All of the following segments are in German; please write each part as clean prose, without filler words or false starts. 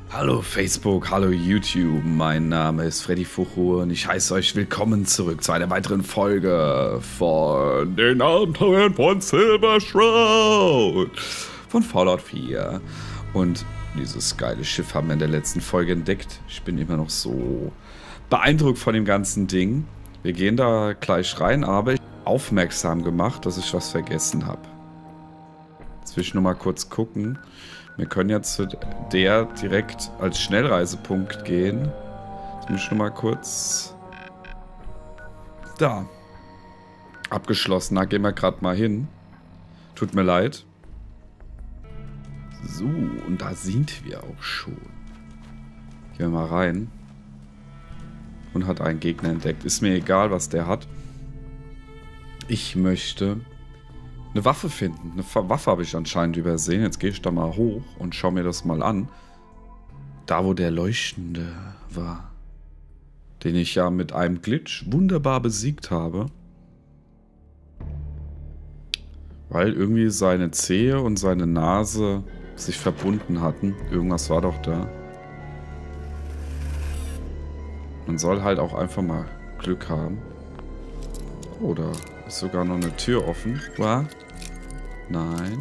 Hallo Facebook, hallo YouTube, mein Name ist Freddy Fuchu und ich heiße euch willkommen zurück zu einer weiteren Folge von den Abenteuern von Silver Shroud von Fallout 4. Und dieses geile Schiff haben wir in der letzten Folge entdeckt. Ich bin immer noch so beeindruckt von dem ganzen Ding. Wir gehen da gleich rein, aber ich bin aufmerksam gemacht, dass ich was vergessen habe. Jetzt will ich nur mal kurz gucken. Wir können jetzt zu der direkt als Schnellreisepunkt gehen. Jetzt muss ich nur mal kurz... Da. Abgeschlossen. Da gehen wir gerade mal hin. Tut mir leid. So, und da sind wir auch schon. Gehen wir mal rein. Und hat einen Gegner entdeckt. Ist mir egal, was der hat. Ich möchte... eine Waffe finden. Eine Waffe habe ich anscheinend übersehen. Jetzt gehe ich da mal hoch und schaue mir das mal an. Da, wo der Leuchtende war. Den ich ja mit einem Glitch wunderbar besiegt habe. Weil irgendwie seine Zehe und seine Nase sich verbunden hatten. Irgendwas war doch da. Man soll halt auch einfach mal Glück haben. Oder... ist sogar noch eine Tür offen. War? Nein.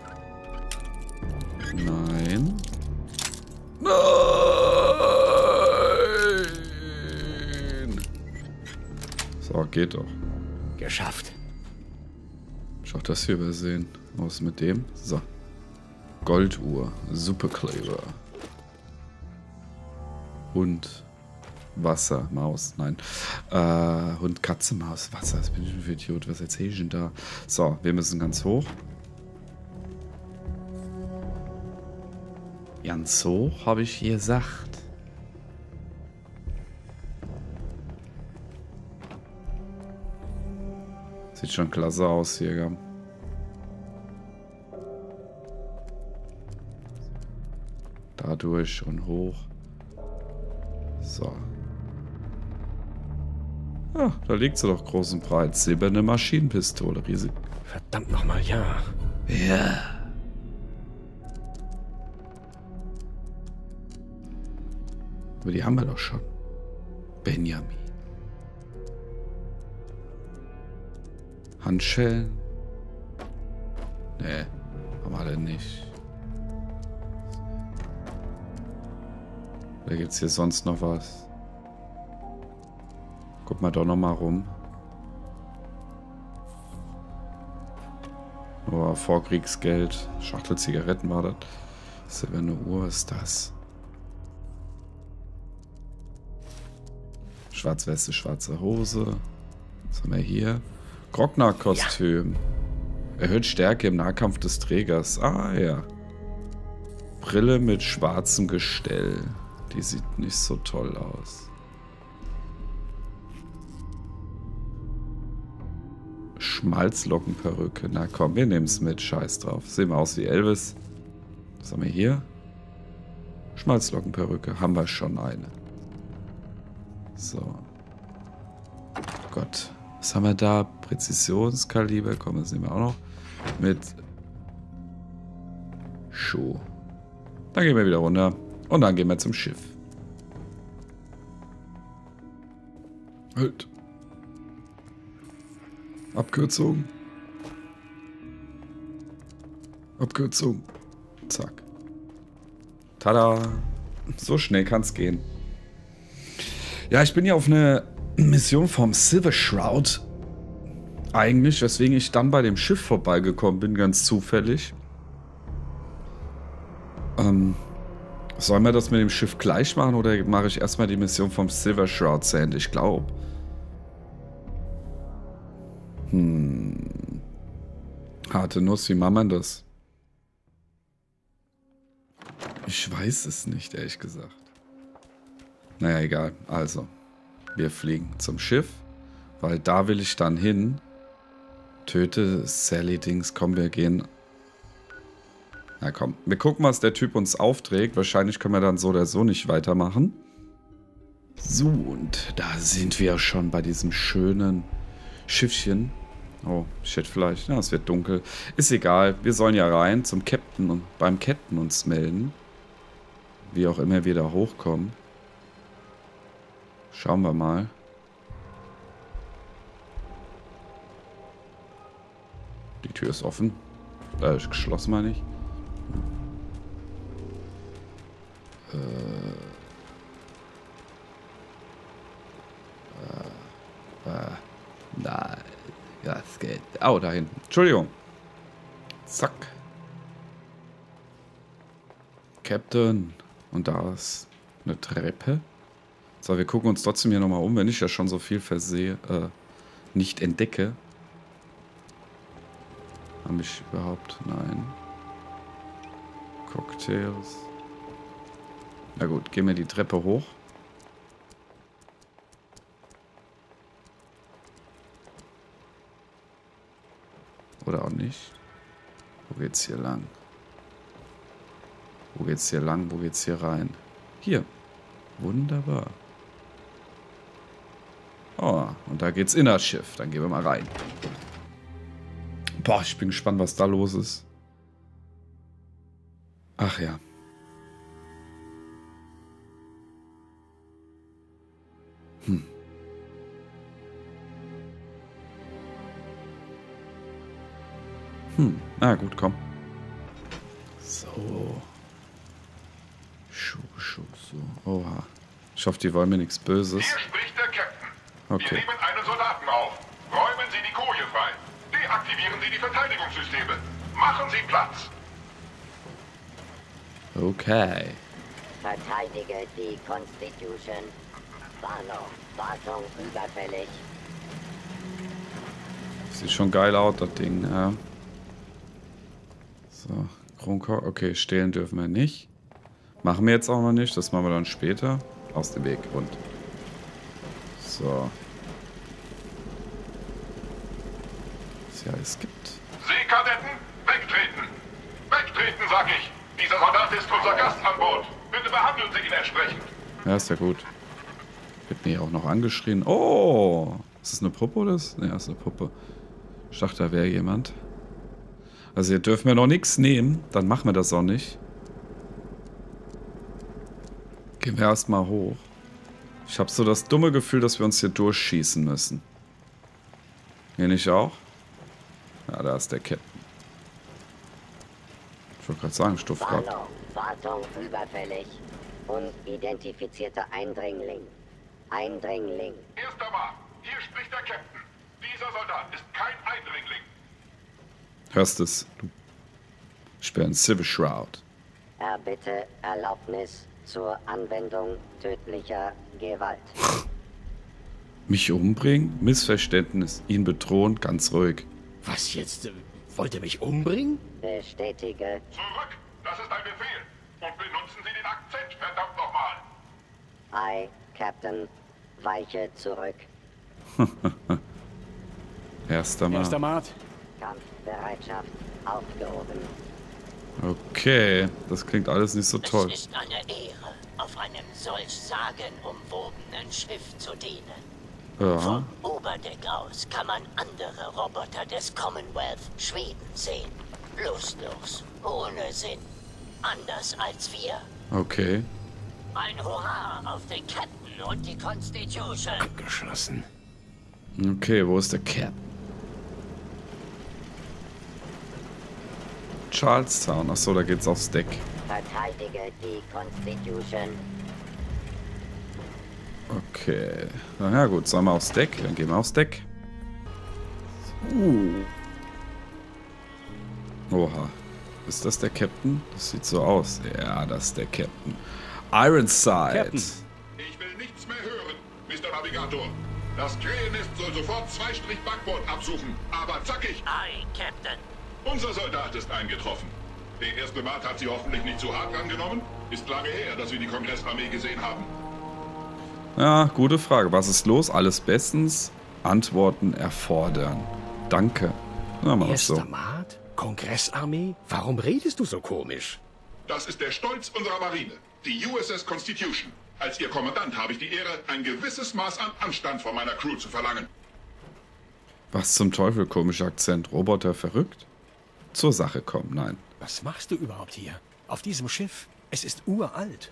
Nein. Nein! So, geht doch. Geschafft. Ich hab das hier übersehen. Was mit dem? So. Golduhr. Superkleber. Hund. Wasser, Maus, nein. Hund, Katze, Maus, Wasser. Was bin ich denn für ein Idiot? Was erzähl ich denn da? So, wir müssen ganz hoch. Ganz hoch, habe ich gesagt. Sieht schon klasse aus hier, gell? Dadurch und hoch. So. Ah, da liegt sie doch groß und breit. Silberne Maschinenpistole, riesig. Verdammt nochmal, ja. Ja. Aber die haben wir doch schon. Benjamin. Handschellen? Nee, haben wir denn nicht. Oder gibt's hier sonst noch was? Guck mal doch noch mal rum. Oh, Vorkriegsgeld. Schachtel Zigaretten war das. Silberne Uhr, was ist das? Schwarzweste, schwarze Hose. Was haben wir hier? Grognard-Kostüm. Ja. Erhöht Stärke im Nahkampf des Trägers. Ah, ja. Brille mit schwarzem Gestell. Die sieht nicht so toll aus. Schmalzlockenperücke. Na komm, wir nehmen es mit. Scheiß drauf. Sehen wir aus wie Elvis. Was haben wir hier? Schmalzlockenperücke. Haben wir schon eine. So. Gott. Was haben wir da? Präzisionskaliber. Komm, das nehmen wir auch noch. Mit Schuh. Dann gehen wir wieder runter. Und dann gehen wir zum Schiff. Halt. Abkürzung. Abkürzung. Zack. Tada. So schnell kann es gehen. Ja, ich bin ja auf eine Mission vom Silver Shroud. Eigentlich, weswegen ich dann bei dem Schiff vorbeigekommen bin, ganz zufällig. Sollen wir das mit dem Schiff gleich machen oder mache ich erstmal die Mission vom Silver Shroud zu Ende? Ich glaube. Harte Nuss, wie macht man das? Ich weiß es nicht, ehrlich gesagt. Naja, egal. Also, wir fliegen zum Schiff, weil da will ich dann hin. Töte Sally Dings. Komm, wir gehen... Na komm, wir gucken, was der Typ uns aufträgt. Wahrscheinlich können wir dann so oder so nicht weitermachen. So, und da sind wir schon bei diesem schönen Schiffchen. Oh, shit, vielleicht. Ja, es wird dunkel. Ist egal, wir sollen ja rein zum Captain und beim Captain uns melden. Wie auch immer wir da hochkommen. Schauen wir mal. Die Tür ist offen. Ist geschlossen, meine ich. Nein. Ja, es geht. Oh, da hinten. Entschuldigung. Zack. Captain. Und da ist eine Treppe. So, wir gucken uns trotzdem hier nochmal um, wenn ich ja schon so viel nicht entdecke. Habe ich überhaupt? Nein. Cocktails. Na gut, gehen wir die Treppe hoch. Oder auch nicht. Wo geht's hier lang? Wo geht's hier lang? Wo geht's hier rein? Hier. Wunderbar. Oh, und da geht's in das Schiff. Dann gehen wir mal rein. Boah, ich bin gespannt, was da los ist. Ach ja. Na gut, komm. So. So. Oha. Ich hoffe, die wollen mir nichts Böses. Hier spricht der Captain. Okay. Wir nehmen einen Soldaten auf. Räumen Sie die Koje frei. Deaktivieren Sie die Verteidigungssysteme. Machen Sie Platz. Okay. Verteidige die Constitution. Warnung, Wartung überfällig. Sieht schon geil aus, das Ding, ja. So, Kronkork. Okay, stehlen dürfen wir nicht. Machen wir jetzt auch noch nicht. Das machen wir dann später. Aus dem Weg. Und. So. Was es hier alles gibt. Seekadetten, wegtreten. Wegtreten, sag ich. Dieser Soldat ist unser Gast an Bord. Bitte behandeln Sie ihn entsprechend. Ja, ist ja gut. Wird mir auch noch angeschrien. Oh! Ist das eine Puppe oder ist? Ne, das ist eine Puppe. Ich dachte, da wäre jemand. Also hier dürfen wir noch nichts nehmen. Dann machen wir das auch nicht. Gehen wir erstmal hoch. Ich habe so das dumme Gefühl, dass wir uns hier durchschießen müssen. Hier nicht auch? Ja, da ist der Captain. Ich wollte gerade sagen, Stuffgrad. Warnung, Wartung überfällig. Unidentifizierter Eindringling. Eindringling. Erster Mann, hier spricht der Captain. Dieser Soldat ist kein Eindringling. Hörst es? Ich bin Civil Shroud. Erbitte Erlaubnis zur Anwendung tödlicher Gewalt. Mich umbringen? Missverständnis. Ihn bedrohen? Ganz ruhig. Was jetzt? Wollt ihr mich umbringen? Bestätige. Zurück, das ist ein Befehl. Und benutzen Sie den Akzent, verdammt nochmal. Aye, Captain. Weiche zurück. Erster Mal. Erster Mart. Kampfbereitschaft aufgehoben. Okay, das klingt alles nicht so toll. Es ist eine Ehre, auf einem solch sagenumwobenen Schiff zu dienen. Ja. Vom Oberdeck aus kann man andere Roboter des Commonwealth Schweben sehen. Lustlos, ohne Sinn. Anders als wir. Okay. Ein Hurra auf den Captain und die Constitution. Geschlossen. Okay, wo ist der Cap? Charlestown. Achso, da geht's aufs Deck. Verteidige die Constitution. Okay. Na ja, gut. Sollen wir aufs Deck? Dann gehen wir aufs Deck. Oha. Ist das der Captain? Das sieht so aus. Ja, das ist der Captain. Ironside. Captain. Ich will nichts mehr hören, Mr. Navigator. Das Krähennest soll sofort 2 Backbord absuchen, aber zackig. Aye, Captain. Unser Soldat ist eingetroffen. Der erste Mart hat sie hoffentlich nicht zu hart angenommen. Ist lange her, dass wir die Kongressarmee gesehen haben. Ja, gute Frage. Was ist los? Alles bestens. Antworten erfordern. Danke. Na, mal was so. Erster Mart? Kongressarmee? Warum redest du so komisch? Das ist der Stolz unserer Marine, die USS Constitution. Als ihr Kommandant habe ich die Ehre, ein gewisses Maß an Anstand von meiner Crew zu verlangen. Was zum Teufel? Komischer Akzent. Roboter verrückt? Zur Sache kommen, nein. Was machst du überhaupt hier? Auf diesem Schiff? Es ist uralt.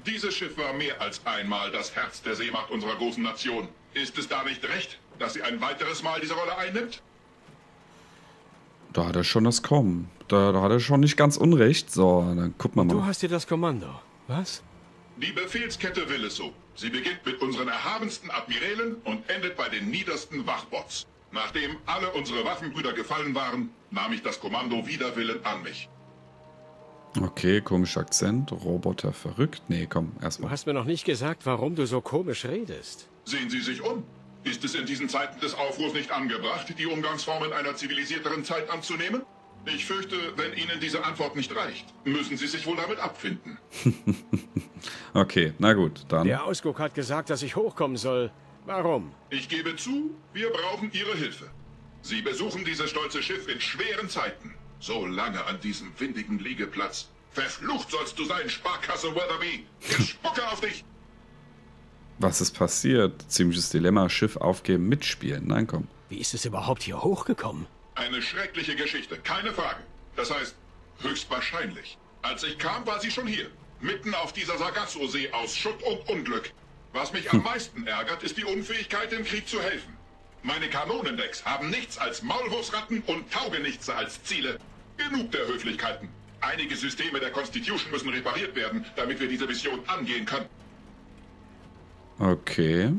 Dieses Schiff war mehr als einmal das Herz der Seemacht unserer großen Nation. Ist es da nicht recht, dass sie ein weiteres Mal diese Rolle einnimmt? Da hat er schon das Kommen. Da hat er schon nicht ganz unrecht. So, dann gucken wir mal. Du hast hier das Kommando. Was? Die Befehlskette will es so. Sie beginnt mit unseren erhabensten Admirälen und endet bei den niedersten Wachbots. Nachdem alle unsere Waffenbrüder gefallen waren, nahm ich das Kommando wider Willen an mich. Okay, komischer Akzent. Roboter verrückt. Nee, komm, Du erstmal. hast mir noch nicht gesagt, warum du so komisch redest. Sehen Sie sich um. Ist es in diesen Zeiten des Aufruhrs nicht angebracht, die Umgangsformen einer zivilisierteren Zeit anzunehmen? Ich fürchte, wenn Ihnen diese Antwort nicht reicht, müssen Sie sich wohl damit abfinden. Okay, na gut, dann. Der Ausguck hat gesagt, dass ich hochkommen soll. Warum? Ich gebe zu, wir brauchen Ihre Hilfe. Sie besuchen dieses stolze Schiff in schweren Zeiten. So lange an diesem windigen Liegeplatz. Verflucht sollst du sein, Sparkasse Weatherby. Ich spucke auf dich. Was ist passiert? Ziemliches Dilemma. Schiff aufgeben, mitspielen. Nein, komm. Wie ist es überhaupt hier hochgekommen? Eine schreckliche Geschichte, keine Frage. Das heißt, höchstwahrscheinlich. Als ich kam, war sie schon hier. Mitten auf dieser Sargasso-See aus Schutt und Unglück. Was mich am meisten ärgert, ist die Unfähigkeit, im Krieg zu helfen. Meine Kanonendecks haben nichts als Maulwurfsratten und Taugenichtse als Ziele. Genug der Höflichkeiten. Einige Systeme der Constitution müssen repariert werden, damit wir diese Mission angehen können. Okay.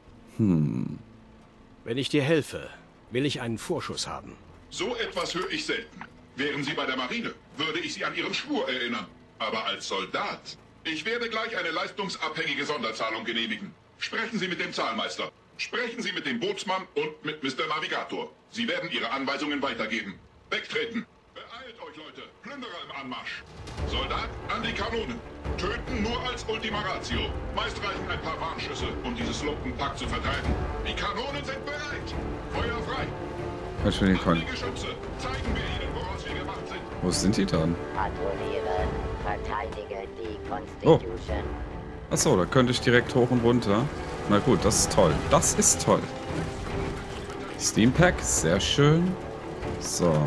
Wenn ich dir helfe, will ich einen Vorschuss haben. So etwas höre ich selten. Wären Sie bei der Marine, würde ich Sie an Ihren Schwur erinnern. Aber als Soldat? Ich werde gleich eine leistungsabhängige Sonderzahlung genehmigen. Sprechen Sie mit dem Zahlmeister. Sprechen Sie mit dem Bootsmann und mit Mr. Navigator. Sie werden Ihre Anweisungen weitergeben. Wegtreten. Beeilt euch, Leute. Plünderer im Anmarsch. Soldat, an die Kanonen. Töten nur als Ultima Ratio. Meist reichen ein paar Warnschüsse, um dieses Lumpenpack zu vertreiben. Die Kanonen sind bereit. Feuer frei. Ich will den An Coin. die Geschütze. Zeigen wir ihnen, woraus wir gemacht sind. Wo sind die dann? Patrouilliere, verteidige die Constitution. Achso, da könnte ich direkt hoch und runter. Na gut, das ist toll. Das ist toll. Steam Pack, sehr schön. So.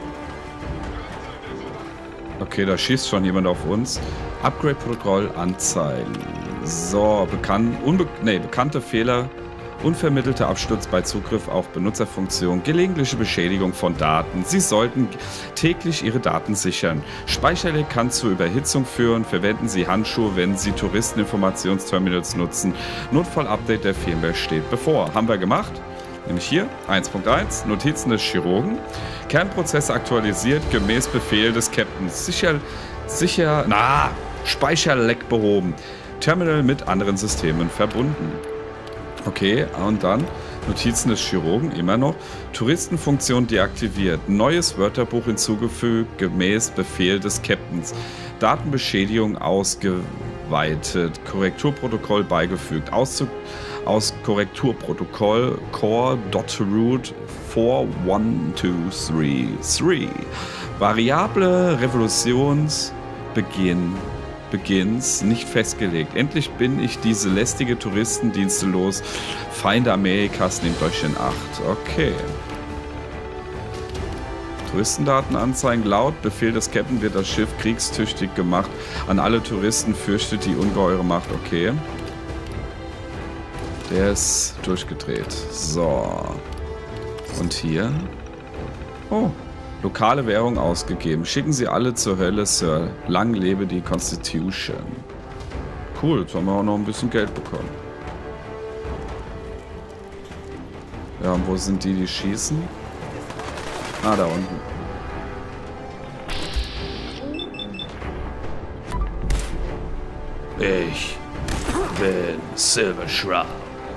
Okay, da schießt schon jemand auf uns. Upgrade-Protokoll anzeigen. So, bekannte Fehler. Unvermittelter Absturz bei Zugriff auf Benutzerfunktion, gelegentliche Beschädigung von Daten. Sie sollten täglich Ihre Daten sichern. Speicherleck kann zu Überhitzung führen. Verwenden Sie Handschuhe, wenn Sie Touristeninformationsterminals nutzen. Notfall-Update der Firmware steht bevor. Haben wir gemacht. Nämlich hier 1.1, Notizen des Chirurgen. Kernprozesse aktualisiert gemäß Befehl des Captains. Speicherleck behoben. Terminal mit anderen Systemen verbunden. Okay, und dann Notizen des Chirurgen, immer noch. Touristenfunktion deaktiviert. Neues Wörterbuch hinzugefügt, gemäß Befehl des Captains. Datenbeschädigung ausgeweitet. Korrekturprotokoll beigefügt. Auszug aus Korrekturprotokoll core.root 41233. Variable Revolutionsbeginns nicht festgelegt. Endlich bin ich diese lästige Touristendienste los. Feinde Amerikas, nehmt euch in Acht. Okay. Touristendaten anzeigen. Laut Befehl des Captain wird das Schiff kriegstüchtig gemacht. An alle Touristen fürchtet die ungeheure Macht. Okay. Der ist durchgedreht. So. Und hier? Oh. Lokale Währung ausgegeben. Schicken Sie alle zur Hölle, Sir. Lang lebe die Constitution. Cool, jetzt haben wir auch noch ein bisschen Geld bekommen. Ja, und wo sind die schießen? Ah, da unten. Ich bin Silver Shroud.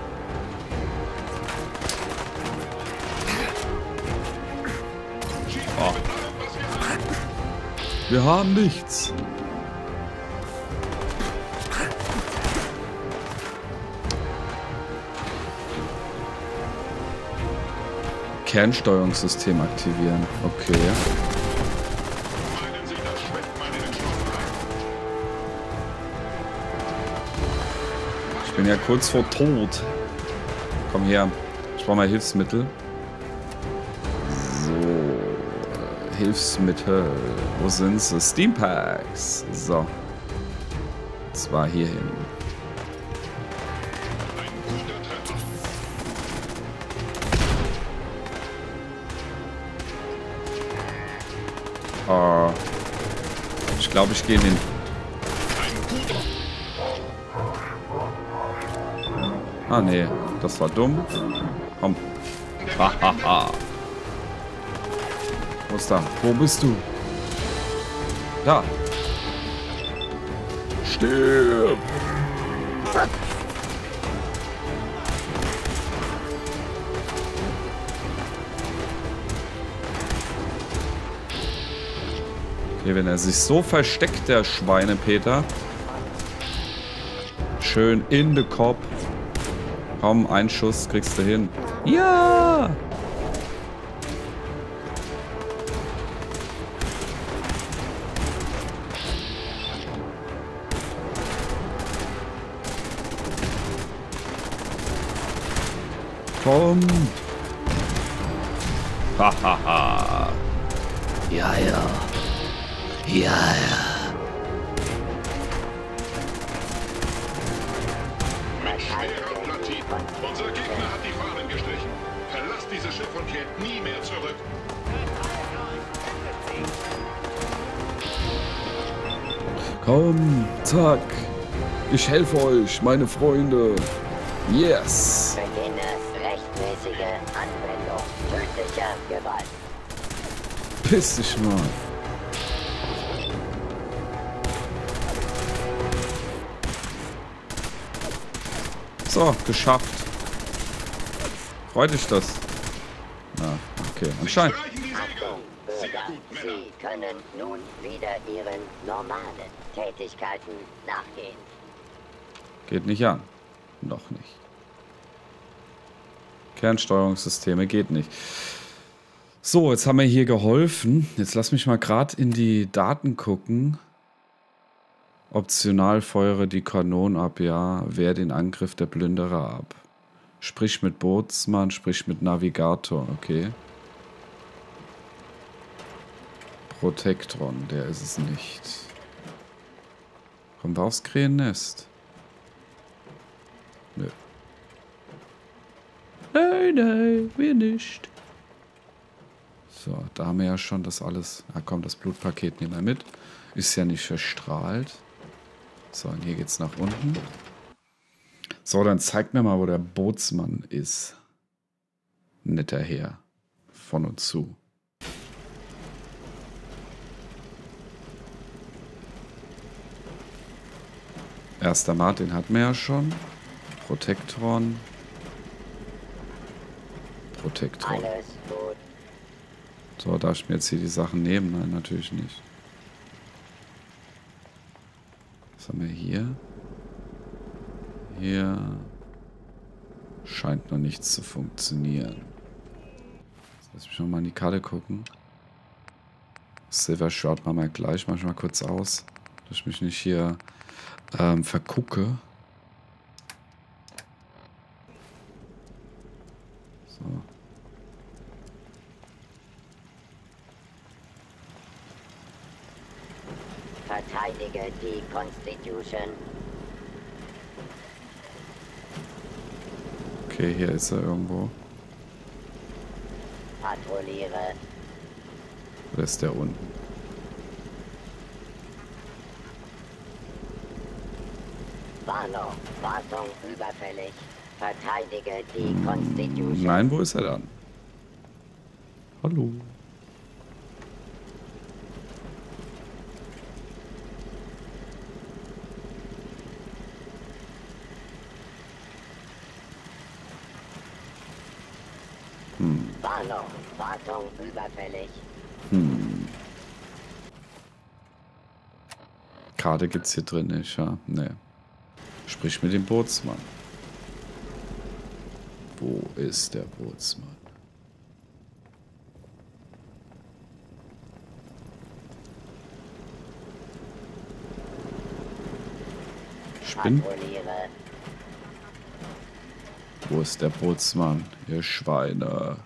Oh. Wir haben nichts. Kernsteuerungssystem aktivieren. Okay. Meinen Sie, das schmeckt meinen Entschlossenheit? Ich bin ja kurz vor Tod. Komm her. Ich brauche mal Hilfsmittel. So. Hilfsmittel. Wo sind sie? Steam Packs. So. zwar hier hin. Ein guter Treffer. Ich glaube, ich gehe in den... Ein guter. Ah, nee. Das war dumm. Komm. Hahaha. Wo ist da? Wo bist du? Da. Stirb. Okay, wenn er sich so versteckt, der Schweinepeter. Schön in den Kopf. Komm, einen Schuss kriegst du hin. Ja! Komm! Hahaha! Ja, ja! Ja, ja! Mit schwerer Platin. Unser Gegner hat die Fahnen gestrichen. Verlasst dieses Schiff und kehrt nie mehr zurück. Komm, zack! Ich helfe euch, meine Freunde! Yes! Beginne rechtmäßige Anwendung tödlicher Gewalt. Piss dich mal! So, geschafft. Freut dich das? Na, okay, anscheinend. Streichen die Segel. Achtung, Sehr Bürger, gut, Männer. Sie können nun wieder Ihren normalen Tätigkeiten nachgehen. Geht nicht an. Noch nicht. Kernsteuerungssysteme geht nicht. So, jetzt haben wir hier geholfen. Jetzt lass mich mal gerade in die Daten gucken. Optional feuere die Kanonen ab, ja. Wehr den Angriff der Plünderer ab. Sprich mit Bootsmann, sprich mit Navigator, okay. Protektron, der ist es nicht. Kommen wir aufs Krähennest? Nö. Nein, nein, wir nicht. So, da haben wir ja schon das alles. Ah komm, das Blutpaket nehmen wir mit. Ist ja nicht verstrahlt. So, und hier geht's nach unten. So, dann zeigt mir mal, wo der Bootsmann ist. Netter Herr. Von und zu. Erster Martin hatten wir ja schon. Protektron. Protektron. Alles gut. So, darf ich mir jetzt hier die Sachen nehmen? Nein, natürlich nicht. Was haben wir hier? Hier scheint noch nichts zu funktionieren. Jetzt lass mich nochmal in die Karte gucken. Silver Shroud machen wir gleich. Mach ich mal kurz aus, dass ich mich nicht hier vergucke. So. Verteidige die Constitution. Okay, hier ist er irgendwo. Patrouilliere. Oder ist der unten? Warnung. Wartung überfällig. Verteidige die Constitution. Nein, wo ist er dann? Hallo. Warnung. Wartung überfällig. Karte gibt's hier drin nicht, ja? Nee. Sprich mit dem Bootsmann. Wo ist der Bootsmann? Spinn? Patrouilliere. Wo ist der Bootsmann? Ihr Schweine.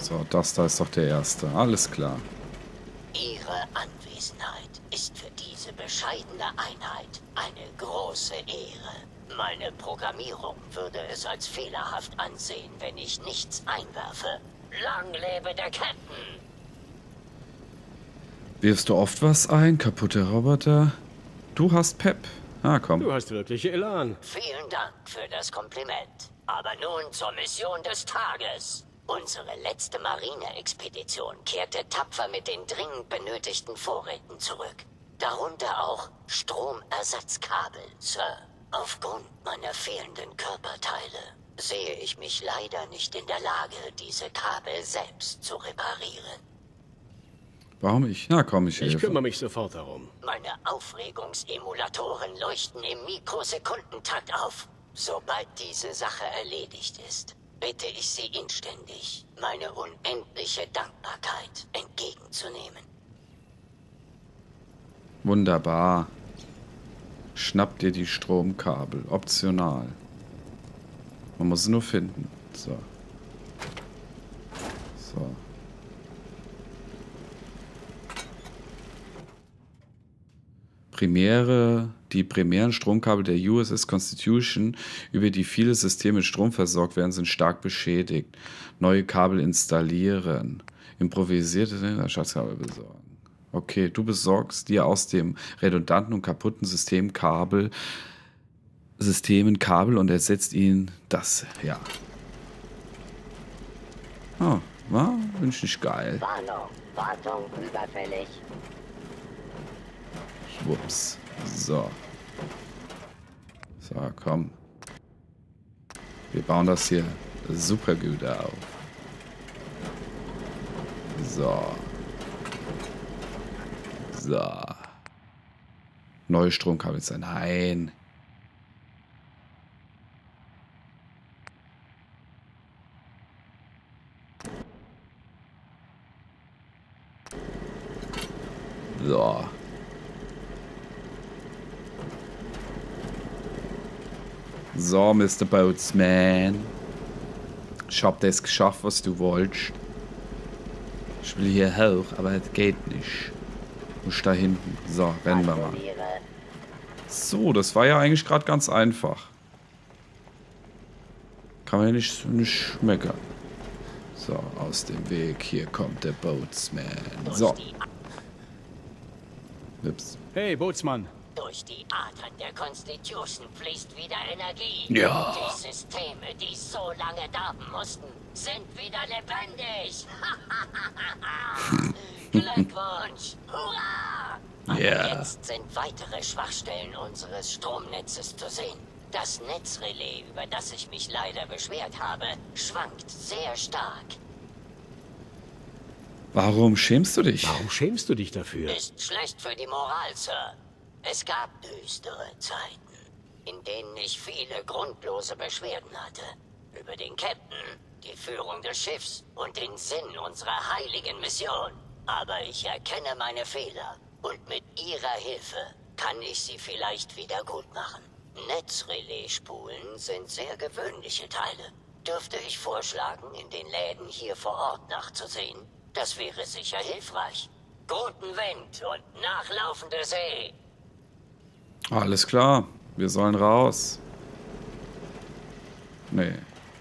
So, das da ist doch der erste. Alles klar. Ihre Anwesenheit ist für diese bescheidene Einheit eine große Ehre. Meine Programmierung würde es als fehlerhaft ansehen, wenn ich nichts einwerfe. Lang lebe der Captain! Wirfst du oft was ein, kaputte Roboter? Du hast Pep. Ah, komm. Du hast wirklich Elan. Vielen Dank für das Kompliment. Aber nun zur Mission des Tages. Unsere letzte Marine-Expedition kehrte tapfer mit den dringend benötigten Vorräten zurück. Darunter auch Stromersatzkabel, Sir. Aufgrund meiner fehlenden Körperteile sehe ich mich leider nicht in der Lage, diese Kabel selbst zu reparieren. Warum ich? Na komm, ich Ich helfe. kümmere mich sofort darum. Meine Aufregungsemulatoren leuchten im Mikrosekundentakt auf. Sobald diese Sache erledigt ist, bitte ich Sie inständig, meine unendliche Dankbarkeit entgegenzunehmen. Wunderbar. Schnapp dir die Stromkabel. Optional. Man muss sie nur finden. So. So. Die primären Stromkabel der USS Constitution, über die viele Systeme mit Strom versorgt werden, sind stark beschädigt. Neue Kabel installieren. Improvisierte Schatzkabel besorgen. Okay, du besorgst dir aus dem redundanten und kaputten Systemen Kabel und ersetzt ihnen das, ja. Oh, war? Finde ich nicht geil. Warnung, Wartung überfällig. Schwupps. So. So, komm. Wir bauen das hier super gut auf. So. So. Neue Stromkabel sein. Nein. So. So, Mr. Boatsman. Ich hab das geschafft, was du wolltest. Ich will hier hoch, aber es geht nicht. Muss da hinten. So, rennen wir mal. Aktiviere. So, das war ja eigentlich gerade ganz einfach. Kann man ja nicht meckern. So, aus dem Weg. Hier kommt der Boatsman. So. Ups. Hey, Bootsmann. Durch die Adern der Constitution fließt wieder Energie. Ja. Die Systeme, die so lange darben mussten, sind wieder lebendig. Glückwunsch! Hurra! Aber Ja. jetzt sind weitere Schwachstellen unseres Stromnetzes zu sehen. Das Netzrelais, über das ich mich leider beschwert habe, schwankt sehr stark. Warum schämst du dich? Warum schämst du dich dafür? Ist schlecht für die Moral, Sir. Es gab düstere Zeiten, in denen ich viele grundlose Beschwerden hatte. Über den Captain, die Führung des Schiffs und den Sinn unserer heiligen Mission. Aber ich erkenne meine Fehler und mit Ihrer Hilfe kann ich sie vielleicht wieder gut machen. Netzrelaisspulen sind sehr gewöhnliche Teile. Dürfte ich vorschlagen, in den Läden hier vor Ort nachzusehen? Das wäre sicher hilfreich. Guten Wind und nachlaufende See. Alles klar. Wir sollen raus. Nee.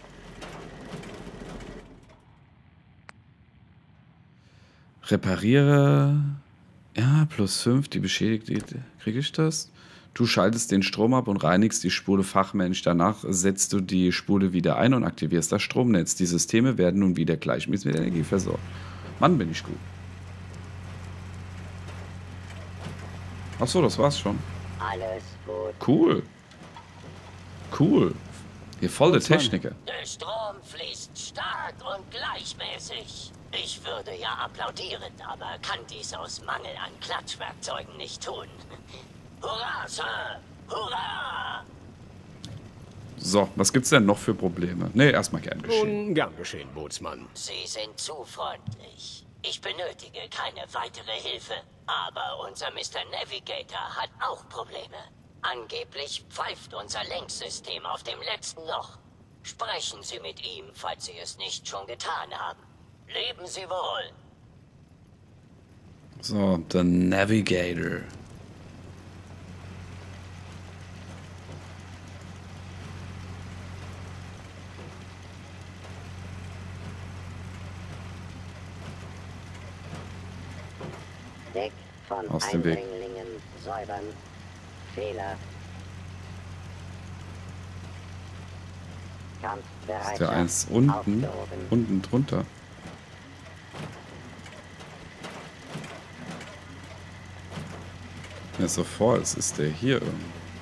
Repariere. Ja, +5, die beschädigte. Kriege ich das? Du schaltest den Strom ab und reinigst die Spule fachmännisch. Danach setzt du die Spule wieder ein und aktivierst das Stromnetz. Die Systeme werden nun wieder gleichmäßig mit Energie versorgt. Mann, bin ich gut. Achso, das war's schon. Alles gut. Cool. Cool. Ihr voll der Bootsmann. Techniker. Der Strom fließt stark und gleichmäßig. Ich würde ja applaudieren, aber kann dies aus Mangel an Klatschwerkzeugen nicht tun. Hurra, Sir! Hurra! So, was gibt's denn noch für Probleme? Nee, erstmal gern geschehen. Nun, gern geschehen, Bootsmann. Sie sind zu freundlich. Ich benötige keine weitere Hilfe. Aber unser Mr. Navigator hat auch Probleme. Angeblich pfeift unser Lenksystem auf dem letzten Loch. Sprechen Sie mit ihm, falls Sie es nicht schon getan haben. Leben Sie wohl. So, der Navigator. Deck von Aus dem Weg. Eindringlingen säubern. Fehler. Ist Kampfbereitschaft der eins unten? aufgehoben. Unten drunter. Mir so vor, als ist der hier irgendwo.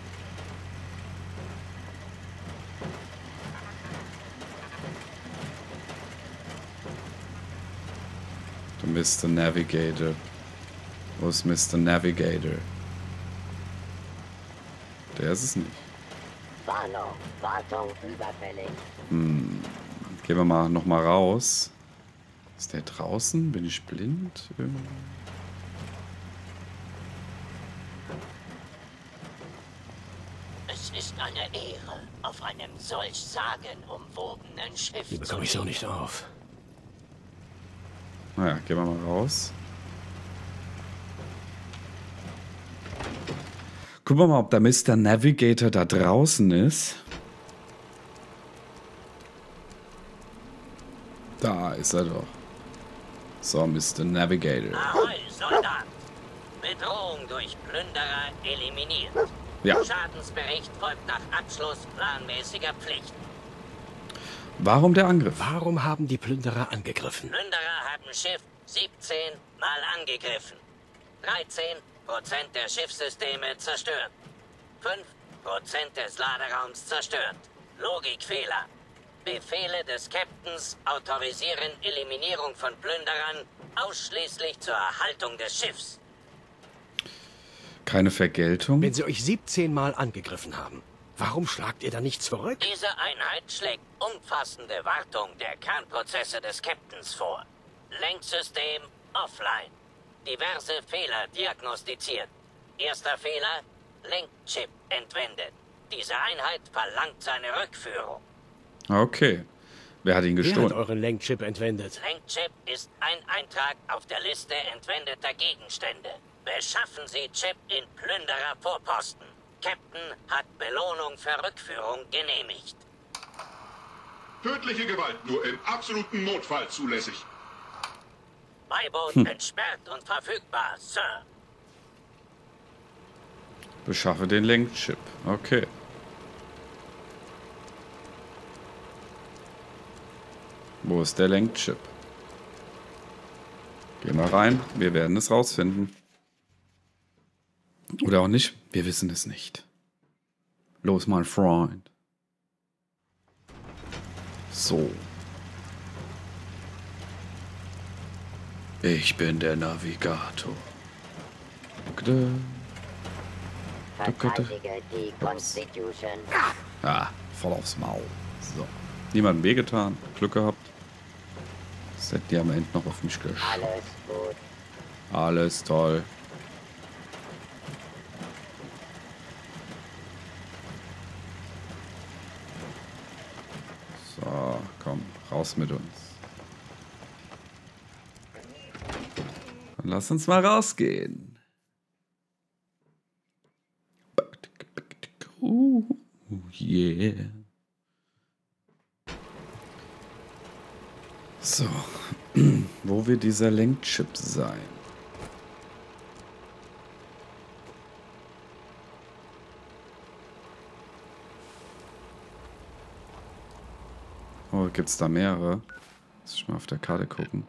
Der Mr. Navigator. Wo ist Mr. Navigator? Der ist es nicht. Warnung. Wartung überfällig. Gehen wir mal noch mal raus. Ist der draußen? Bin ich blind? Es ist eine Ehre, auf einem solch sagenumwobenen Schiff Die bekomme ich so nicht auf. Naja, gehen wir mal raus. Gucken wir mal, ob der Mr. Navigator da draußen ist. Da ist er doch. So, Mr. Navigator. Ahoi, Soldat! Bedrohung durch Plünderer eliminiert. Ja. Schadensbericht folgt nach Abschluss planmäßiger Pflicht. Warum der Angriff? Warum haben die Plünderer angegriffen? Plünderer haben Schiff 17 Mal angegriffen. 13% der Schiffssysteme zerstört. 5% des Laderaums zerstört. Logikfehler. Befehle des Captains autorisieren Eliminierung von Plünderern ausschließlich zur Erhaltung des Schiffs. Keine Vergeltung? Wenn sie euch 17 Mal angegriffen haben, warum schlagt ihr dann nicht zurück? Diese Einheit schlägt umfassende Wartung der Kernprozesse des Captains vor. Lenksystem offline. Diverse Fehler diagnostiziert. Erster Fehler, Lenkchip entwendet. Diese Einheit verlangt seine Rückführung. Okay. Wer hat ihn Wer hat gestohlen? euren Lenkchip entwendet? Lenkchip ist ein Eintrag auf der Liste entwendeter Gegenstände. Beschaffen Sie Chip in Plünderer-Vorposten. Captain hat Belohnung für Rückführung genehmigt. Tödliche Gewalt nur im absoluten Notfall zulässig. Beiboot entsperrt und verfügbar, Sir. Beschaffe den Lenkchip. Okay. Wo ist der Lenkchip? Gehen wir rein. Wir werden es rausfinden. Oder auch nicht. Wir wissen es nicht. Los, mein Freund. So. Ich bin der Navigator. Verteidige die Constitution. Ah, voll aufs Maul. So. Niemandem wehgetan. Glück gehabt. Das hätten die am Ende noch auf mich geschossen. Alles gut. Alles toll. So, komm, raus mit uns. Dann lass uns mal rausgehen. Yeah. So, wo wird dieser Lenkchip sein? Oh, gibt's da mehrere? Muss ich mal auf der Karte gucken.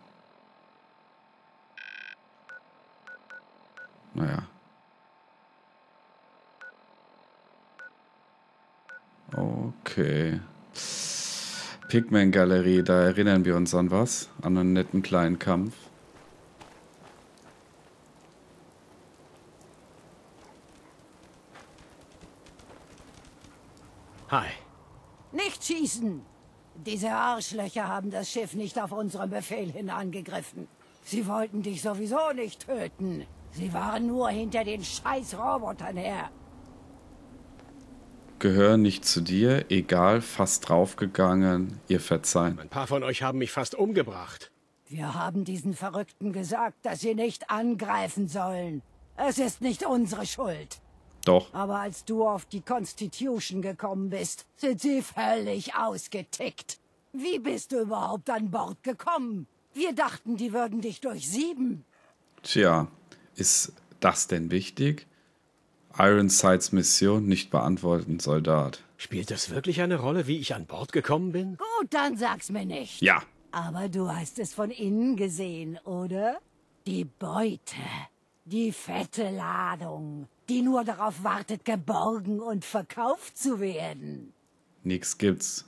Naja. Okay. Pigman-Galerie, da erinnern wir uns an was? An einen netten kleinen Kampf. Hi. Nicht schießen! Diese Arschlöcher haben das Schiff nicht auf unseren Befehl hin angegriffen. Sie wollten dich sowieso nicht töten. Sie waren nur hinter den scheiß Robotern her. Gehören nicht zu dir, egal, fast draufgegangen, ihr verzeihen. Ein paar von euch haben mich fast umgebracht. Wir haben diesen Verrückten gesagt, dass sie nicht angreifen sollen. Es ist nicht unsere Schuld. Doch. Aber als du auf die Constitution gekommen bist, sind sie völlig ausgetickt. Wie bist du überhaupt an Bord gekommen? Wir dachten, die würden dich durchsieben. Tja, ist das denn wichtig? Ironsides Mission nicht beantworten, Soldat. Spielt das wirklich eine Rolle, wie ich an Bord gekommen bin? Gut, dann sag's mir nicht. Ja. Aber du hast es von innen gesehen, oder? Die Beute. Die fette Ladung, die nur darauf wartet, geborgen und verkauft zu werden. Nix gibt's.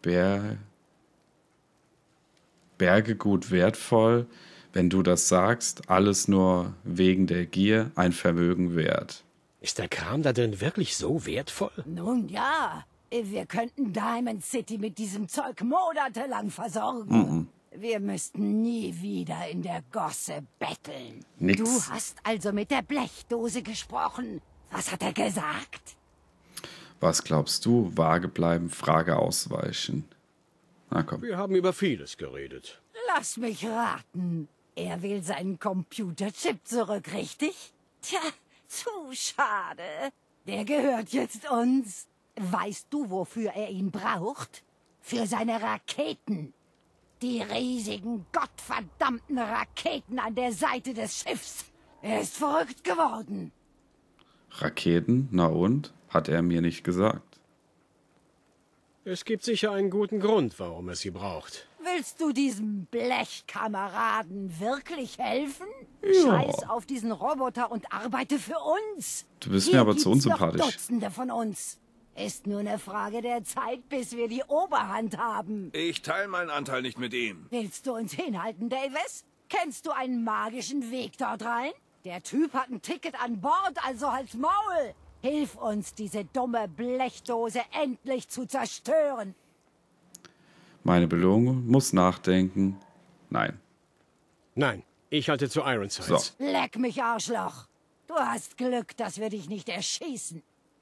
Berge gut wertvoll. Wenn du das sagst, alles nur wegen der Gier ein Vermögen wert. Ist der Kram da drin wirklich so wertvoll? Nun ja, wir könnten Diamond City mit diesem Zeug monatelang versorgen. Wir müssten nie wieder in der Gosse betteln. Nix. Du hast also mit der Blechdose gesprochen. Was hat er gesagt? Was glaubst du? Vage bleiben, Frage ausweichen. Na komm. Wir haben über vieles geredet. Lass mich raten. Er will seinen Computerchip zurück, richtig? Tja, zu schade. Der gehört jetzt uns. Weißt du, wofür er ihn braucht? Für seine Raketen. Die riesigen, gottverdammten Raketen an der Seite des Schiffs. Er ist verrückt geworden. Raketen? Na und? Hat er mir nicht gesagt. Es gibt sicher einen guten Grund, warum er sie braucht. Willst du diesem Blechkameraden wirklich helfen? Ja. Scheiß auf diesen Roboter und arbeite für uns. Du bist Hier mir aber zu gibt's noch unsympathisch. Dutzende von uns. Ist nur eine Frage der Zeit, bis wir die Oberhand haben. Ich teile meinen Anteil nicht mit ihm. Willst du uns hinhalten, Davis? Kennst du einen magischen Weg dort rein? Der Typ hat ein Ticket an Bord, also halt's Maul. Hilf uns, diese dumme Blechdose endlich zu zerstören. Meine Belohnung muss nachdenken. Nein. Nein, ich halte zu Ironsides. So. Leck mich, Arschloch. Du hast Glück, dass wir dich nicht erschießen.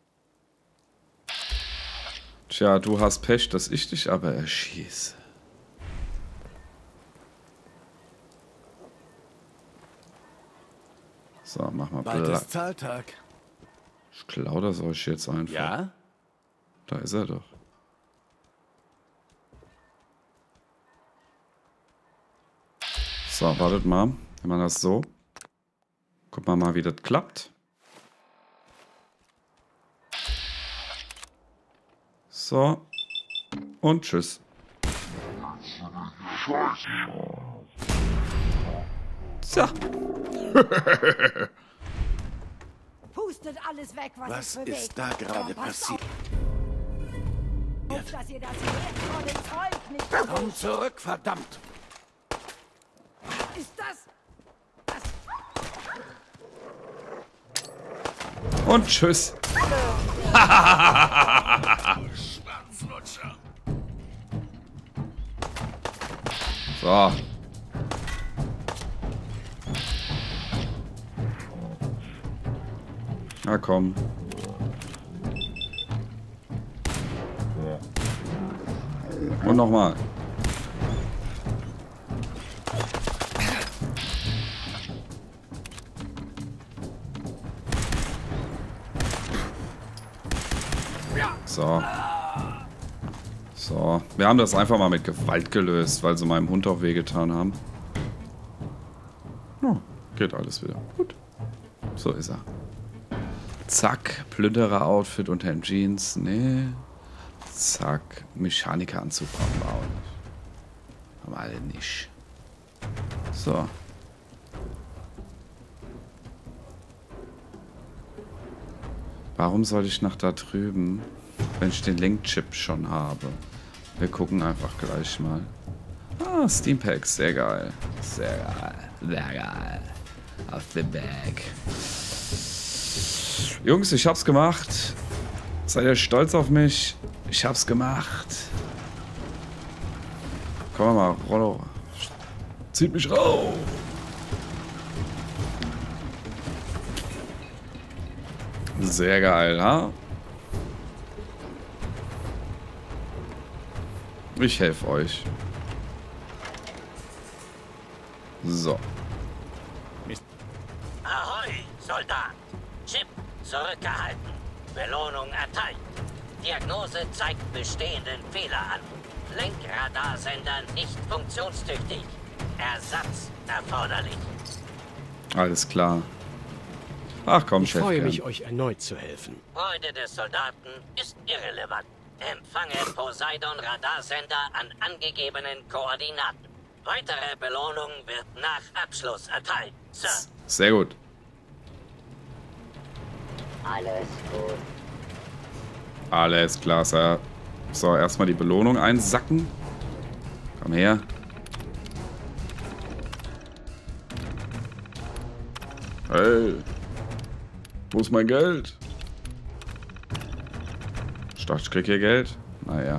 Tja, du hast Pech, dass ich dich aber erschieße. So, mach mal Bald Blatt. ist Zahltag. Ich klaue das euch jetzt einfach. Ja? Da ist er doch. So, wartet mal. Wenn man das so. Guck mal, wie das klappt. So. Und tschüss. So. Pustet alles weg, was Was sich bewegt. ist da gerade Aber passt passiert? auf, dass ihr das wertvolle Zeug nicht Komm verliert. zurück, verdammt! Ist das... Und tschüss. So. Na komm. Und nochmal. So. So. Wir haben das einfach mal mit Gewalt gelöst, weil sie meinem Hund auch wehgetan haben. Ja, geht alles wieder. Gut. So ist er. Zack. Plünderer-Outfit und Hemd Jeans. Nee. Zack. Mechanikeranzug brauchen wir auch nicht. Haben alle nicht. So. Warum soll ich nach da drüben, wenn ich den Linkchip schon habe? Wir gucken einfach gleich mal. Ah, Steampacks, sehr geil. Sehr geil. Sehr geil. Auf the back. Jungs, ich hab's gemacht. Seid ihr stolz auf mich? Ich hab's gemacht. Komm mal, Rollo. Zieht mich rauf. Sehr geil, ha? Ich helfe euch. So. Ahoi, Soldat. Chip zurückgehalten. Belohnung erteilt. Diagnose zeigt bestehenden Fehler an. Lenkradarsender nicht funktionstüchtig. Ersatz erforderlich. Alles klar. Ach komm, Ich Chef. freue gern. mich, euch erneut zu helfen. Freude des Soldaten ist irrelevant. Empfange Poseidon-Radarsender an angegebenen Koordinaten. Weitere Belohnung wird nach Abschluss erteilt, Sir. Sehr gut. Alles gut. Alles klar, Sir. So, erstmal die Belohnung einsacken. Komm her. Hey. Wo ist mein Geld? Ich dachte, ich krieg hier Geld. Naja.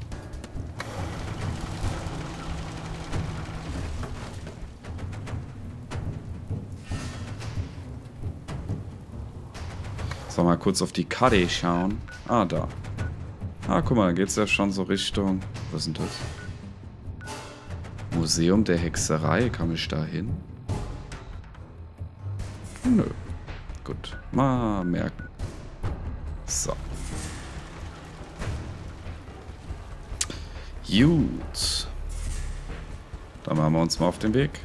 So, mal kurz auf die Karte schauen. Ah, da. Ah, guck mal, da geht's ja schon so Richtung... Was ist denn das? Museum der Hexerei. Kann ich da hin? Nö. Gut. Mal merken. So. Gut. Dann machen wir uns mal auf den Weg.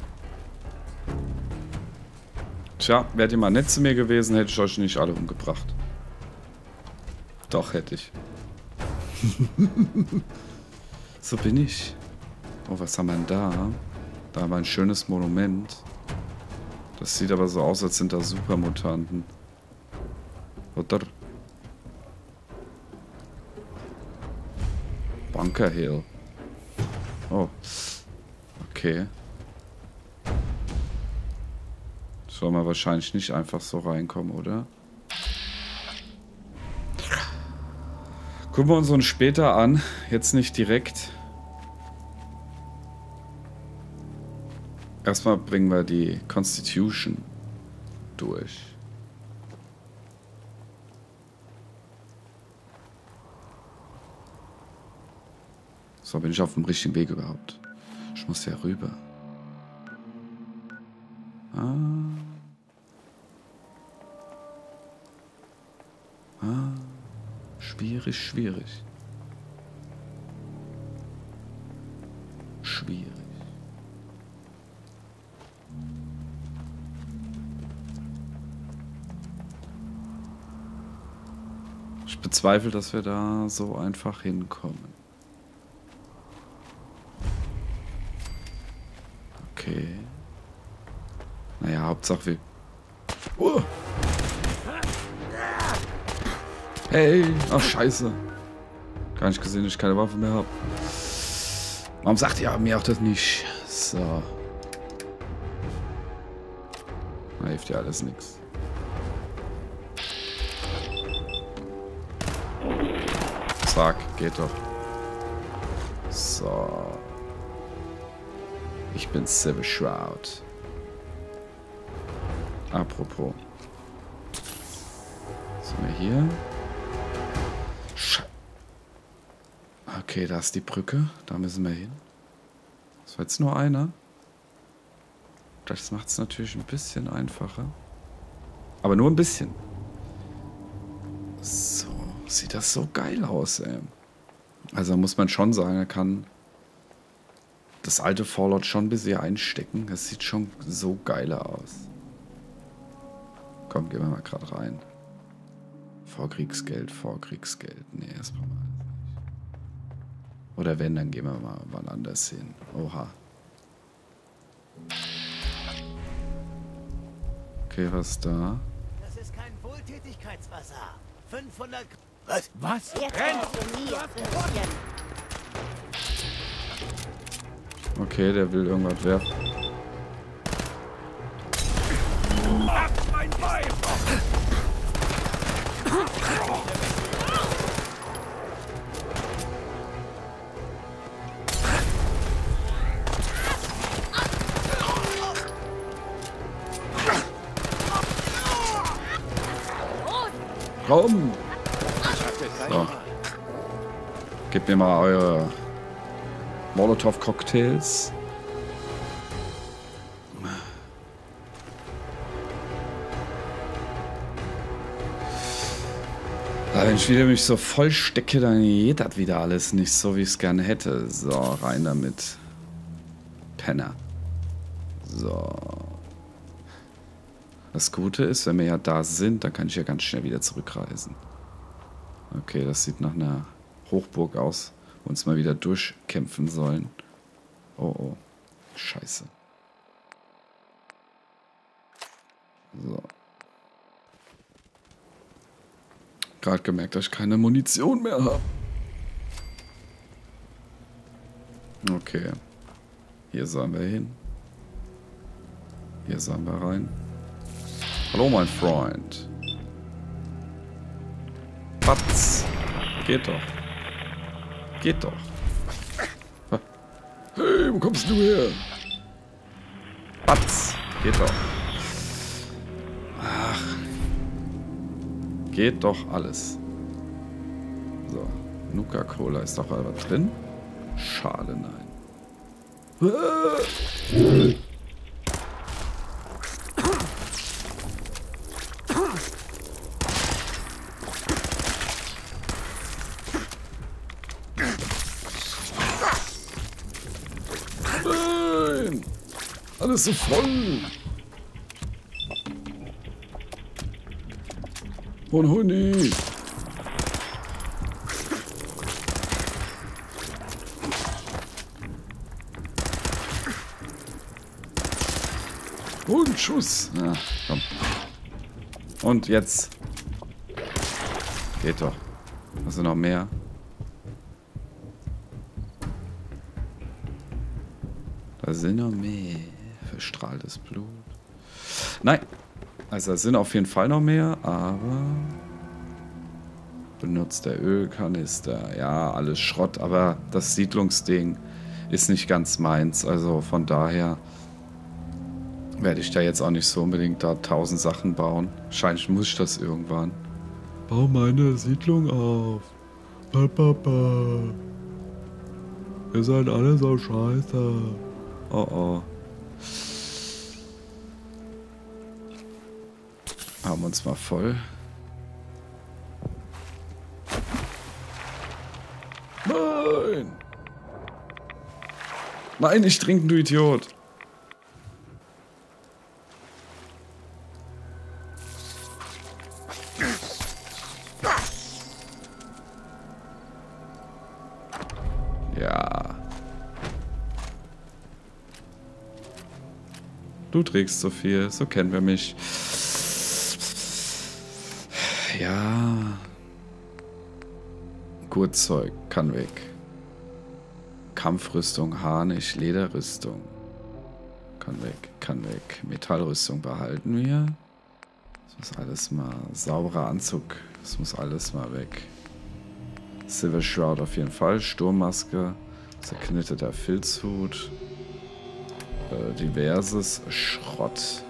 Tja, wärt ihr mal nett zu mir gewesen, hätte ich euch nicht alle umgebracht. Doch, hätte ich. So bin ich. Oh, was haben wir denn da? Da haben wir ein schönes Monument. Das sieht aber so aus, als sind da Supermutanten. Oder? Bunker Hill. Oh. Okay. Soll man wahrscheinlich nicht einfach so reinkommen, oder? Gucken wir uns später an. Jetzt nicht direkt. Erstmal bringen wir die Constitution durch. So, bin ich auf dem richtigen Weg überhaupt? Ich muss ja rüber. Schwierig, schwierig. Schwierig. Ich bezweifle, dass wir da so einfach hinkommen. Okay. Naja, Hauptsache wir... Hey! Ach, scheiße. Gar nicht gesehen, dass ich keine Waffe mehr habe. Warum sagt ihr mir auch das nicht? So. Da hilft ja alles nichts. Zack, geht doch. So. Ich bin Silver Shroud. Apropos. Sind wir hier? Okay, da ist die Brücke. Da müssen wir hin. Das war jetzt nur einer. Das macht es natürlich ein bisschen einfacher. Aber nur ein bisschen. So, sieht das so geil aus, ey. Also muss man schon sagen, er kann das alte Fallout schon ein bisschen einstecken. Das sieht schon so geiler aus. Komm, gehen wir mal gerade rein. Vorkriegsgeld. Nee, das brauchen wir alles nicht. Oder wenn, dann gehen wir mal wann anders hin. Oha. Okay, was ist da? Das ist kein Wohltätigkeitsbasar. 500... Was? Okay, der will irgendwas werfen. Ab mein Bein! Komm! So. Gebt mir mal eure Molotov-Cocktails. Wenn ich wieder mich so voll stecke, dann geht das wieder alles nicht so, wie ich es gerne hätte. So, rein damit. Penner. So. Das Gute ist, wenn wir ja da sind, dann kann ich ja ganz schnell wieder zurückreisen. Okay, das sieht nach einer Hochburg aus, wo wir uns mal wieder durchkämpfen sollen. Oh, oh. Scheiße. So. Gerade gemerkt, dass ich keine Munition mehr habe. Okay. Hier sollen wir hin. Hier sollen wir rein. Hallo, mein Freund. Patz. Geht doch. Geht doch. Hey, wo kommst du her? Patz. Geht doch. Ach. Geht doch alles. So. Nuka-Cola ist doch aber drin. Schade, nein. Nein! Alles so voll! Und Honig! Und Schuss! Ja, komm. Und jetzt. Geht doch. Hast du noch mehr? Da sind noch mehr. Verstrahltes Blut. Nein. Also da sind auf jeden Fall noch mehr, aber benutzt der Ölkanister. Ja, alles Schrott, aber das Siedlungsding ist nicht ganz meins. Also von daher werde ich da jetzt auch nicht so unbedingt da 1000 Sachen bauen. Wahrscheinlich muss ich das irgendwann. Bau meine Siedlung auf. Papa. Ihr seid alle so scheiße. Oh oh. Haben uns mal voll. Nein! Nein, nicht trinken, du Idiot! Ja. Du trägst so viel, so kennen wir mich. Ja. Gurtzeug kann weg. Kampfrüstung, Harnisch, Lederrüstung. Kann weg, kann weg. Metallrüstung behalten wir. Das muss alles mal. Sauberer Anzug. Das muss alles mal weg. Silver Shroud auf jeden Fall. Sturmmaske. Zerknitterter Filzhut. Diverses Schrott.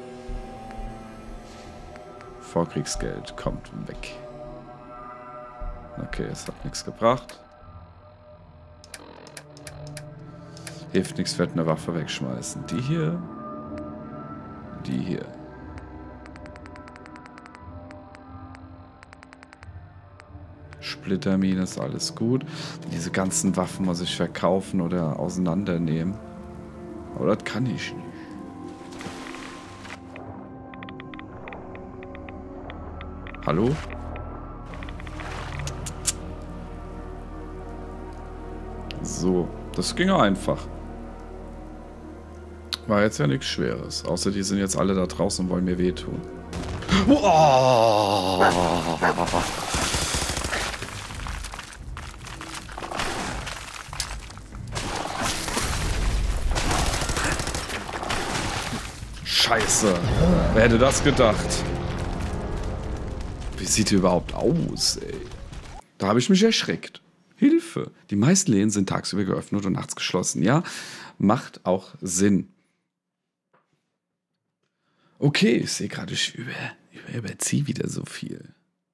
Vorkriegsgeld kommt weg. Okay, es hat nichts gebracht. Hilft nichts, wird eine Waffe wegschmeißen. Die hier. Die hier. Splittermine ist alles gut. Diese ganzen Waffen muss ich verkaufen oder auseinandernehmen. Aber das kann ich nicht. Hallo? So, das ging einfach. War jetzt ja nichts Schweres. Außer die sind jetzt alle da draußen und wollen mir wehtun. Oh! Scheiße. Wer hätte das gedacht? Wie sieht die überhaupt aus, ey? Da habe ich mich erschreckt. Hilfe. Die meisten Läden sind tagsüber geöffnet und nachts geschlossen. Ja, macht auch Sinn. Okay, ich sehe gerade, ich überziehe wieder so viel.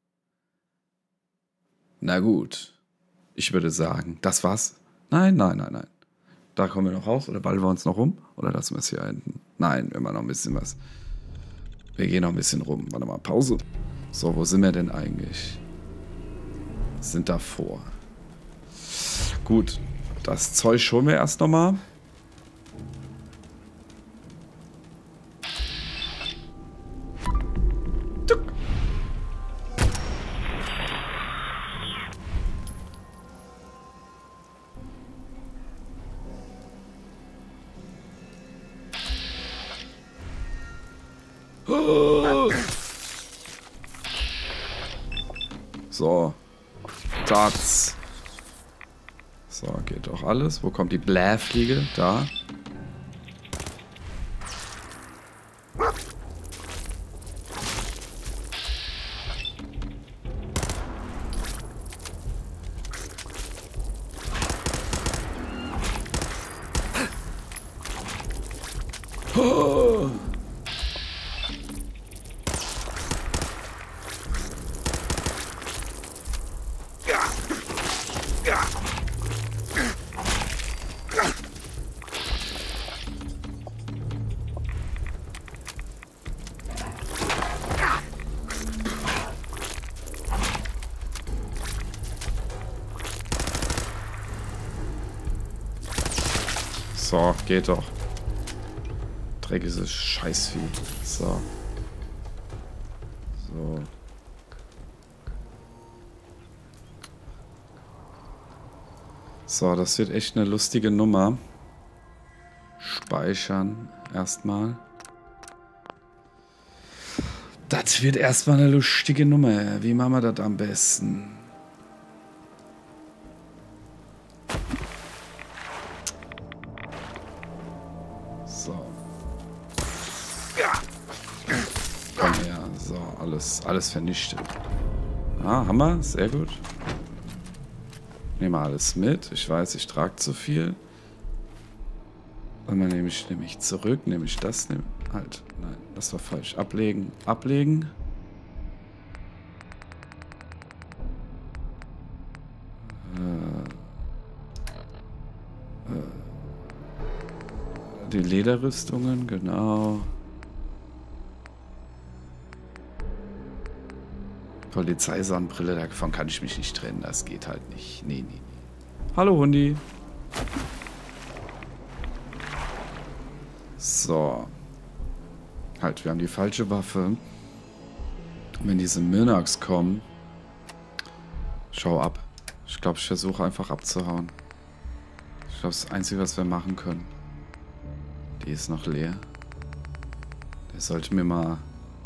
Na gut. Ich würde sagen, das war's. Nein, nein, nein, nein. Da kommen wir noch raus oder ballen wir uns noch rum? Oder lassen wir es hier hinten? Nein, immer noch ein bisschen was. Wir gehen noch ein bisschen rum. Warte mal, Pause. So, wo sind wir denn eigentlich? sind davor. Gut, das Zeug holen wir erst nochmal. So. Darts. So, geht doch alles. Wo kommt die Blähfliege? Da. Oh. So, geht doch. Dreckiges Scheißvieh. So. So. So, das wird echt eine lustige Nummer. Speichern erstmal. Das wird erstmal eine lustige Nummer. Wie machen wir das am besten? So. Komm her. So, alles vernichtet. Ah, Hammer. Sehr gut. Nehme alles mit. Ich weiß, ich trage zu viel. Einmal nehme ich zurück. Nehme ich das. Halt. Nein, das war falsch. Ablegen. Ablegen. Die Lederrüstungen, genau. Polizeisonnenbrille, davon kann ich mich nicht trennen. Das geht halt nicht. Nee. Hallo, Hundi. So. Halt, wir haben die falsche Waffe. Wenn diese Myrnax kommen, schau ab. Ich glaube, ich versuche einfach abzuhauen. Ich glaube, das Einzige, was wir machen können. Die ist noch leer. Der sollte mir mal...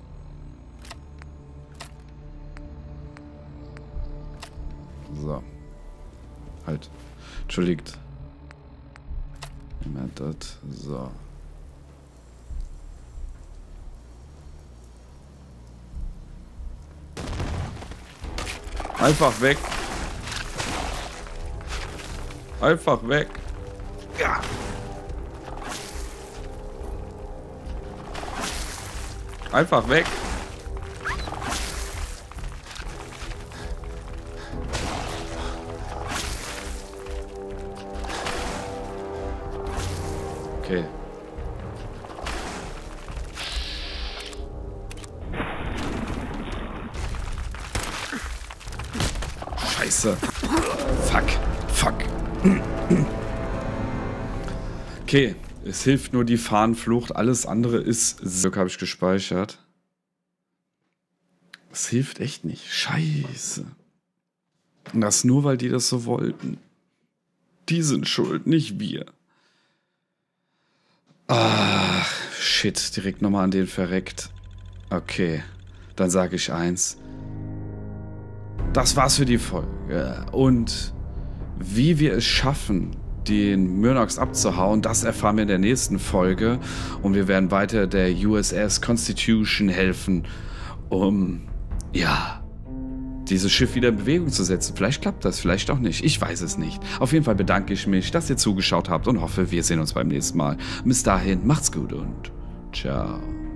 So. Halt. Entschuldigt. Immer das. So. Einfach weg. Einfach weg. Ja. Einfach weg. Okay. Scheiße. Fuck. Okay. Es hilft nur die Fahnenflucht. Alles andere ist... Glück habe ich gespeichert. Es hilft echt nicht. Scheiße. Und das nur, weil die das so wollten. Die sind schuld, nicht wir. Ach, shit. Direkt nochmal an den verreckt. Okay. Dann sage ich eins. Das war's für die Folge. Und wie wir es schaffen, den Myrnax abzuhauen, das erfahren wir in der nächsten Folge. Und wir werden weiter der USS Constitution helfen, um, ja, dieses Schiff wieder in Bewegung zu setzen. Vielleicht klappt das, vielleicht auch nicht. Ich weiß es nicht. Auf jeden Fall bedanke ich mich, dass ihr zugeschaut habt und hoffe, wir sehen uns beim nächsten Mal. Bis dahin, macht's gut und ciao.